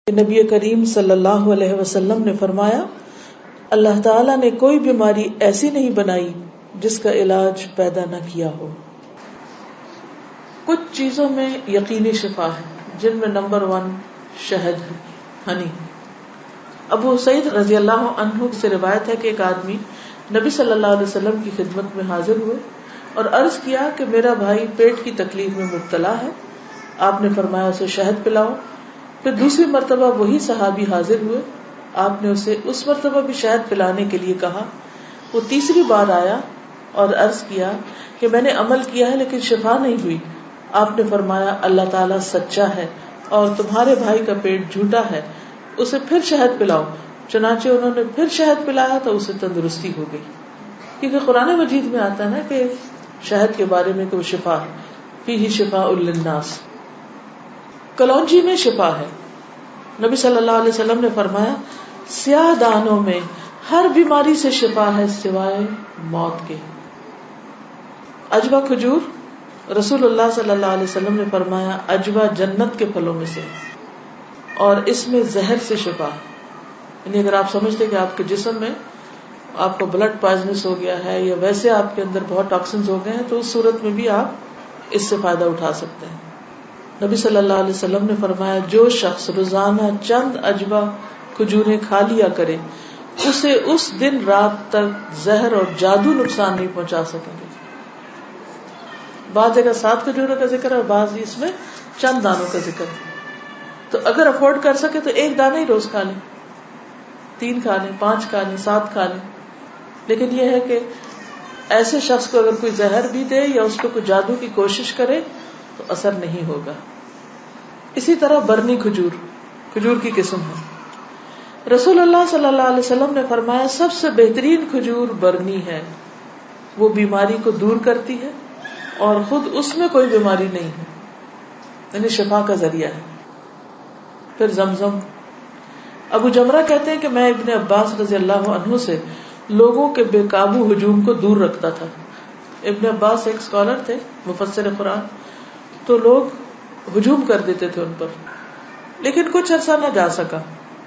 نبی کریم صلی اللہ علیہ وسلم نے فرمایا، اللہ تعالیٰ نے کوئی بیماری ایسی نہیں بنائی جس کا علاج پیدا نہ کیا ہو۔ کچھ چیزوں میں یقینی شفا ہے، جن میں نمبر 1 شہد ہے، ہنی۔ ابو سعید رضی اللہ عنہ سے روایت ہے کہ ایک آدمی نبی صلی اللہ علیہ وسلم کی خدمت میں حاضر ہوئے اور عرض کیا کہ میرا بھائی پیٹ کی تکلیف میں مبتلا ہے۔ آپ نے فرمایا اسے شہد پلاؤ۔ پھر دوسری مرتبہ وہی صحابی حاضر ہوئے، آپ نے اسے اس مرتبہ بھی شہد پلانے کے لیے کہا۔ وہ تیسری بار آیا اور عرض کیا کہ میں نے عمل کیا ہے لیکن شفا نہیں ہوئی۔ آپ نے فرمایا اللہ تعالیٰ سچا ہے اور تمہارے بھائی کا پیٹ جھوٹا ہے، اسے پھر شہد پلاؤ۔ چنانچہ انہوں نے پھر شہد پلایا تو اسے تندرستی ہو گئی۔ کیونکہ قرآن مجید میں آتا ہے نا کہ شہد کے بارے میں کہ وہ شفا ہے، فیہ شفاء للناس۔ کلونجی میں شفا ہے۔ نبی صلی اللہ علیہ وسلم نے فرمایا سیاہ دانوں میں ہر بیماری سے شفا ہے سوائے موت کے۔ عجوہ کھجور، رسول اللہ صلی اللہ علیہ وسلم نے فرمایا عجوہ جنت کے پھلوں میں سے اور اس میں زہر سے شفا ہے۔ یعنی اگر آپ سمجھتے کہ آپ کے جسم میں آپ کو بلڈ پوائزنس ہو گیا ہے یا ویسے آپ کے اندر بہت ٹاکسنز ہو گئے ہیں تو اس صورت میں بھی آپ اس سے فائدہ اٹھا سکتے ہیں۔ نبی صلی اللہ علیہ وسلم نے فرمایا جو شخص روزانہ چند عجوہ کھجوریں کھا لیا کرے اسے اس دن رات تک زہر اور جادو نقصان نہیں پہنچا سکیں گے۔ بعض جگہ 7 کھجوروں کا ذکر ہے اور بعض اس میں چند دانوں کا ذکر ہے۔ تو اگر افورڈ کر سکے تو ایک دانہ ہی روز کھا لیں، 3 کھا لیں، 5 کھا لیں، 7 کھا لیں۔ لیکن یہ ہے کہ ایسے شخص کو اگر کوئی زہر بھی دے یا اس کو کوئی جادو کی کوشش کرے تو اثر نہیں ہوگا۔ اسی طرح برنی کھجور کی قسم ہے۔ رسول اللہ صلی اللہ علیہ وسلم نے فرمایا سب سے بہترین کھجور برنی ہے، وہ بیماری کو دور کرتی ہے اور خود اس میں کوئی بیماری نہیں ہے، یعنی شفا کا ذریعہ ہے۔ پھر زمزم۔ ابو جمرہ کہتے ہیں کہ میں ابن عباس رضی اللہ عنہ سے لوگوں کے بے قابو ہجوم کو دور رکھتا تھا۔ ابن عباس ایک اسکالر تھے، مفسر قرآن، تو لوگ ہجوم کر دیتے تھے ان پر، لیکن کچھ عرصہ نہ جا سکا۔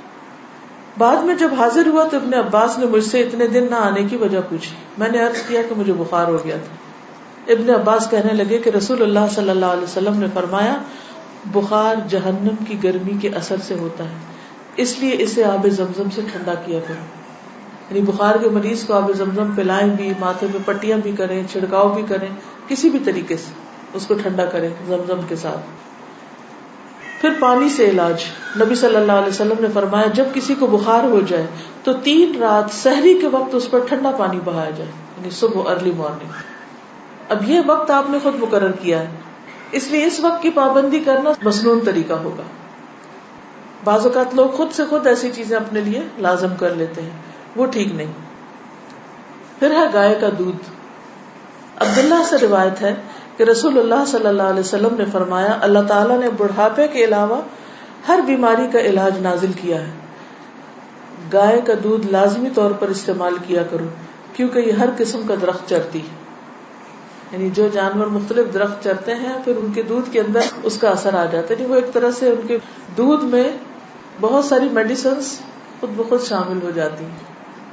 بعد میں جب حاضر ہوا تو ابن عباس نے مجھ سے اتنے دن نہ آنے کی وجہ پوچھی۔ میں نے عرض کیا کہ مجھے بخار ہو گیا تھا۔ ابن عباس کہنے لگے کہ رسول اللہ صلی اللہ علیہ وسلم نے فرمایا بخار جہنم کی گرمی کے اثر سے ہوتا ہے، اس لیے اسے آب زمزم سے ٹھنڈا کیا کرو۔ یعنی بخار کے مریض کو آب زمزم پلائیں بھی، ماتھے پہ پٹیاں بھی کریں، چھڑکاؤ بھی کریں، کسی بھی طریقے سے اس کو ٹھنڈا کریں زمزم کے ساتھ۔ پھر پانی سے علاج۔ نبی صلی اللہ علیہ وسلم نے فرمایا جب کسی کو بخار ہو جائے تو 3 رات سحری کے وقت اس پر ٹھنڈا پانی بہایا جائے، یعنی صبح ارلی مارننگ۔ اب یہ وقت آپ نے خود مقرر کیا ہے، اس لیے اس وقت کی پابندی کرنا مسنون طریقہ ہوگا۔ بعض اوقات لوگ خود سے خود ایسی چیزیں اپنے لیے لازم کر لیتے ہیں، وہ ٹھیک نہیں۔ پھر ہے گائے کا دودھ۔ عبداللہ سے روایت ہے کہ رسول اللہ صلی اللہ علیہ وسلم نے فرمایا اللہ تعالیٰ نے بڑھاپے کے علاوہ ہر بیماری کا علاج نازل کیا ہے۔ گائے کا دودھ لازمی طور پر استعمال کیا کرو کیونکہ یہ ہر قسم کا درخت چرتی ہے، یعنی جو جانور مختلف درخت چرتے ہیں پھر ان کے دودھ کے اندر اس کا اثر آ جاتا ہے، یعنی وہ ایک طرح سے ان کے دودھ میں بہت ساری میڈیسنز خود بخود شامل ہو جاتی ہیں۔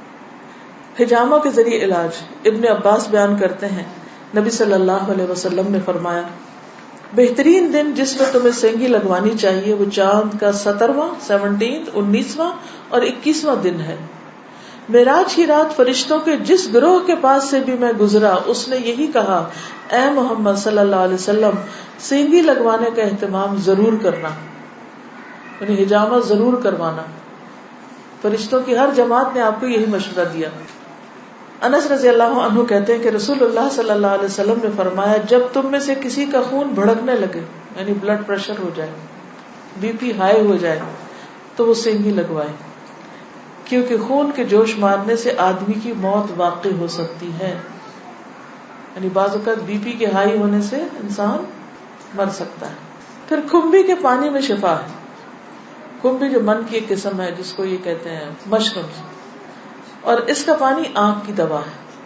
حجامہ کے ذریعے علاج۔ ابن عباس بیان کرتے ہیں نبی صلی اللہ علیہ وسلم نے فرمایا بہترین دن جس میں تمہیں سینگی لگوانی چاہیے وہ چاند کا 17واں، 19واں اور 21واں دن ہے۔ معراج کی رات فرشتوں کے جس گروہ کے پاس سے بھی میں گزرا اس نے یہی کہا اے محمد صلی اللہ علیہ وسلم سینگی لگوانے کا اہتمام ضرور کرنا، یعنی حجامہ ضرور کروانا۔ فرشتوں کی ہر جماعت نے آپ کو یہی مشورہ دیا۔ انس رضی اللہ عنہ کہتے ہیں کہ رسول اللہ صلی اللہ علیہ وسلم نے فرمایا جب تم میں سے کسی کا خون بھڑکنے لگے، یعنی بلڈ پریشر ہو جائے، بی پی ہائی ہو جائے، تو وہ سینگی لگوائے، کیونکہ خون کے جوش مارنے سے آدمی کی موت واقع ہو سکتی ہے، یعنی بعض اوقات بی پی کے ہائی ہونے سے انسان مر سکتا ہے۔ پھر کھمبی کے پانی میں شفا ہے۔ کھمبی جو من کی ایک قسم ہے جس کو یہ کہتے ہیں مشروم، اور اس کا پانی آنکھ کی دوا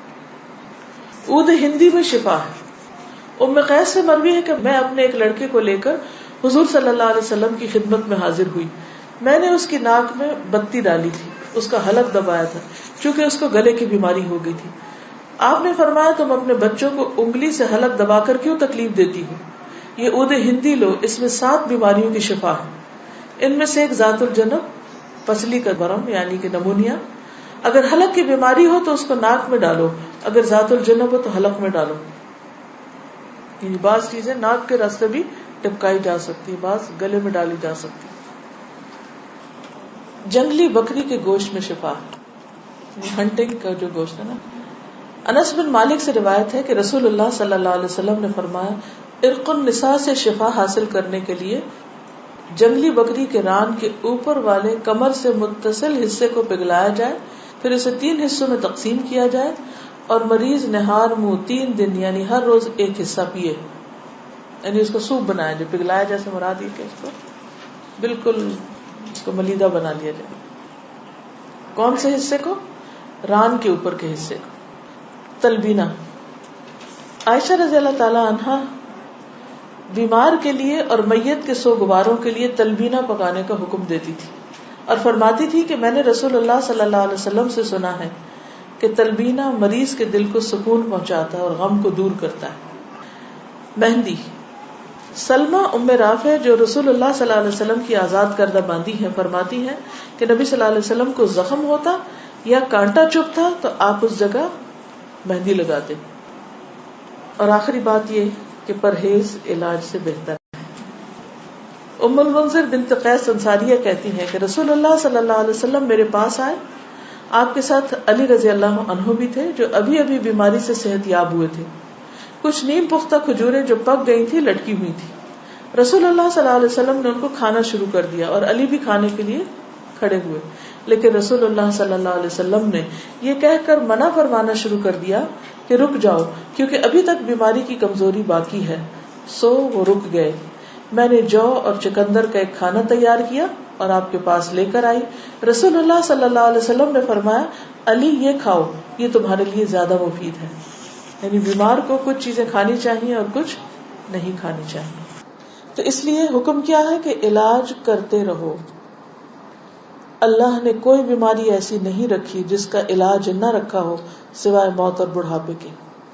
ہے۔ عود ہندی میں شفا ہے۔ ام قیس سے مروی ہے کہ میں اپنے ایک لڑکے کو لے کر حضور صلی اللہ علیہ وسلم کی خدمت میں حاضر ہوئی۔ میں نے اس کی ناک میں بتی ڈالی تھی، اس کا حلق دبایا تھا، چونکہ اس کو گلے کی بیماری ہو گئی تھی. آپ نے فرمایا تم اپنے بچوں کو انگلی سے حلق دبا کر کیوں تکلیف دیتی ہو؟ یہ عود ہندی لو، اس میں 7 بیماریوں کی شفا ہے. ان میں سے ایک ذات الجنب، پسلی کا ورم یعنی کہ نمونیا. اگر حلق کی بیماری ہو تو اس کو ناک میں ڈالو، اگر ذات الجنب ہو تو حلق میں ڈالو. یعنی بعض چیزیں ناک کے راستے بھی ٹپکائی جا سکتی، بعض گلے میں ڈالی جا سکتی. جنگلی بکری کے گوشت میں شفا، ہنٹنگ کا جو گوشت ہے نا. انس بن مالک سے روایت ہے کہ رسول اللہ صلی اللہ علیہ وسلم نے فرمایا ارق النساء سے شفا حاصل کرنے کے لیے جنگلی بکری کے ران کے اوپر والے کمر سے متصل حصے کو پگھلایا جائے، پھر اسے 3 حصوں میں تقسیم کیا جائے اور مریض نہار منہ 3 دن یعنی ہر روز ایک حصہ پیے. یعنی اس کو سوپ بنایا جائے، پگھلایا جیسے مراد یہ کہ اس کو بالکل اس کو ملیدہ بنا لیا جائے. کون سے حصے کو؟ ران کے اوپر کے حصے کو. تلبینہ، عائشہ رضی اللہ تعالی عنہا بیمار کے لیے اور میت کے سوگواروں کے لیے تلبینہ پکانے کا حکم دیتی تھی اور فرماتی تھی کہ میں نے رسول اللہ صلی اللہ علیہ وسلم سے سنا ہے کہ تلبینہ مریض کے دل کو سکون پہنچاتا ہے اور غم کو دور کرتا ہے. مہندی، سلمہ ام رافع جو رسول اللہ صلی اللہ علیہ وسلم کی آزاد کردہ باندی ہیں فرماتی ہیں کہ نبی صلی اللہ علیہ وسلم کو زخم ہوتا یا کانٹا چبھتا تو آپ اس جگہ مہندی لگاتے. اور آخری بات یہ کہ پرہیز علاج سے بہتر ہے. ام المنذر بنت قیس انصاریہ کہتی ہیں کہ رسول اللہ صلی اللہ علیہ وسلم میرے پاس آئے، آپ کے ساتھ علی رضی اللہ عنہ بھی تھے جو ابھی ابھی بیماری سے صحت یاب ہوئے تھے. کچھ نیم پختہ کھجوریں جو پک گئی تھی لٹکی ہوئی تھی. رسول اللہ صلی اللہ علیہ وسلم نے ان کو کھانا شروع کر دیا اور علی بھی کھانے کے لیے کھڑے ہوئے، لیکن رسول اللہ صلی اللہ علیہ وسلم نے یہ کہہ کر منع فرمانا شروع کر دیا کہ رک جاؤ کیونکہ ابھی تک بیماری کی کمزوری باقی ہے. سو وہ رک گئے. میں نے جو اور چکندر کا ایک کھانا تیار کیا اور آپ کے پاس لے کر آئی. رسول اللہ صلی اللہ علیہ وسلم نے فرمایا علی یہ کھاؤ، یہ تمہارے لیے زیادہ مفید ہے. یعنی بیمار کو کچھ چیزیں کھانی چاہیے اور کچھ نہیں کھانی چاہیے. تو اس لیے حکم کیا ہے کہ علاج کرتے رہو. اللہ نے کوئی بیماری ایسی نہیں رکھی جس کا علاج نہ رکھا ہو سوائے موت اور بڑھاپے کے.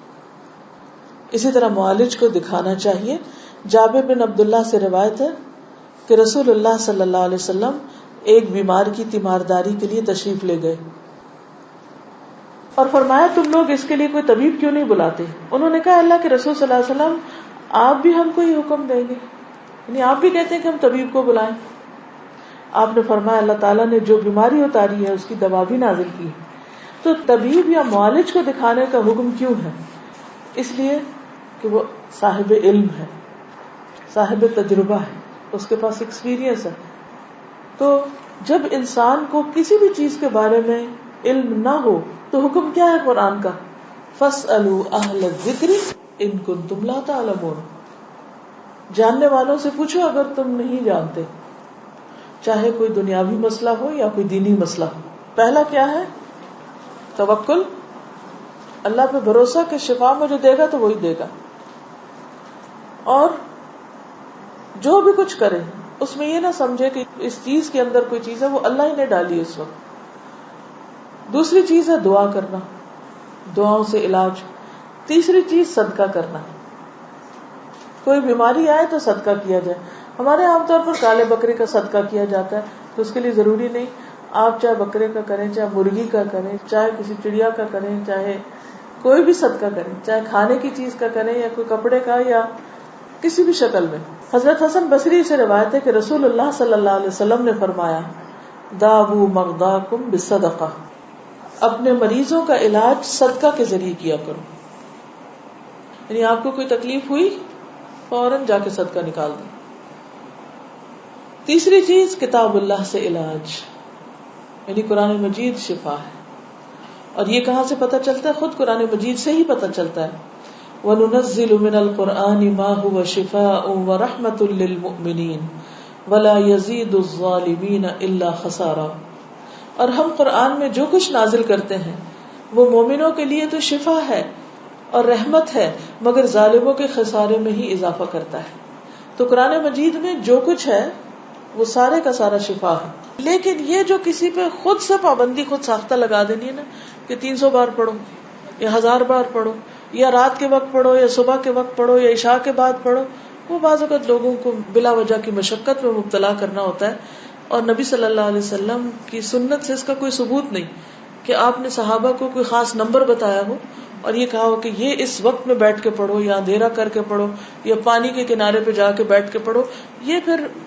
اسی طرح معالج کو دکھانا چاہیے. جابر بن عبداللہ سے روایت ہے کہ رسول اللہ صلی اللہ علیہ وسلم ایک بیمار کی تیمارداری کے لیے تشریف لے گئے اور فرمایا تم لوگ اس کے لیے کوئی طبیب کیوں نہیں بلاتے؟ انہوں نے کہا اللہ کے رسول صلی اللہ علیہ وسلم آپ بھی ہم کو یہ حکم دیں گے، یعنی آپ بھی کہتے ہیں کہ ہم طبیب کو بلائیں. آپ نے فرمایا اللہ تعالیٰ نے جو بیماری اتاری ہے اس کی دوا بھی نازل کی. تو طبیب یا معالج کو دکھانے کا حکم کیوں ہے؟ اس لیے کہ وہ صاحب علم ہے، صاحب تجربہ ہے، اس کے پاس ایکسپیرینس ہے. تو جب انسان کو کسی بھی چیز کے بارے میں علم نہ ہو تو حکم کیا ہے قرآن کا؟ فَاسْأَلُوا أَهْلَ الذِّكْرِ إِن كُنتُمْ لَا تَعْلَمُونَ. جاننے والوں سے پوچھو اگر تم نہیں جانتے، چاہے کوئی دنیاوی مسئلہ ہو یا کوئی دینی مسئلہ ہو. پہلا کیا ہے؟ توکل، اللہ پہ بھروسہ کہ شفا مجھے دے گا تو وہی دے گا. اور جو بھی کچھ کرے اس میں یہ نہ سمجھے کہ اس چیز کے اندر کوئی چیز ہے، وہ اللہ ہی نے ڈالی اس وقت. دوسری چیز ہے دعا کرنا، دعاؤں سے علاج. تیسری چیز صدقہ کرنا. کوئی بیماری آئے تو صدقہ کیا جائے. ہمارے عام طور پر کالے بکرے کا صدقہ کیا جاتا ہے، تو اس کے لیے ضروری نہیں آپ چاہے بکرے کا کریں، چاہے مرغی کا کریں، چاہے کسی چڑیا کا کریں، چاہے کوئی بھی صدقہ کریں، چاہے کھانے کی چیز کا کریں یا کوئی کپڑے کا یا کسی بھی شکل میں. حضرت حسن بصری سے روایت ہے کہ رسول اللہ صلی اللہ علیہ وسلم نے فرمایا داؤ مرضاکم بالصدقہ، اپنے مریضوں کا علاج صدقہ کے ذریعے کیا کرو. یعنی آپ کو کوئی تکلیف ہوئی فوراً جا کے صدقہ نکال دیں. تیسری چیز کتاب اللہ سے علاج، یعنی قرآن مجید شفا ہے. اور یہ کہاں سے پتہ چلتا ہے؟ خود قرآن مجید سے ہی پتہ چلتا ہے. وَنُنَزِّلُ مِنَ الْقُرْآنِ مَا هُوَ شِفَاءٌ وَرَحْمَةٌ لِّلْمُؤْمِنِينَ وَلَا يَزِيدُ الظَّالِمِينَ إِلَّا خَسَارًا. اور ہم قرآن میں جو کچھ نازل کرتے ہیں وہ مومنوں کے لیے تو شفا ہے اور رحمت ہے، مگر ظالموں کے خسارے میں ہی اضافہ کرتا ہے. تو قرآن مجید میں جو کچھ ہے وہ سارے کا سارا شفا ہے. لیکن یہ جو کسی پہ خود سے پابندی خود ساختہ لگا دینی ہے نا کہ 300 بار پڑھو یا 1000 بار پڑھو یا رات کے وقت پڑھو یا صبح کے وقت پڑھو یا عشاء کے بعد پڑھو، وہ بعض اوقات لوگوں کو بلا وجہ کی مشقت میں مبتلا کرنا ہوتا ہے. اور نبی صلی اللہ علیہ وسلم کی سنت سے اس کا کوئی ثبوت نہیں کہ آپ نے صحابہ کو کوئی خاص نمبر بتایا ہو اور یہ کہا ہو کہ یہ اس وقت میں بیٹھ کے پڑھو یا اندھیرا کر کے پڑھو یا پانی کے کنارے پہ جا کے بیٹھ کے پڑھو. یہ پھر